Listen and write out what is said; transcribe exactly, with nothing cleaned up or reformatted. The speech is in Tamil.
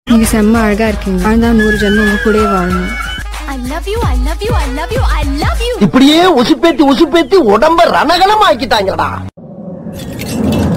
நீங்க செம்ம அழகா இருக்கீங்க. ஆனா நூறு ஜென்மம் உங்க கூடவே வாழணும். I love you, I love you, I love you, I love you. இப்படியே உசுப்பேத்தி உசுப்பேத்தி உடம்ப ரணகலம் ஆக்கிட்டாங்கடா.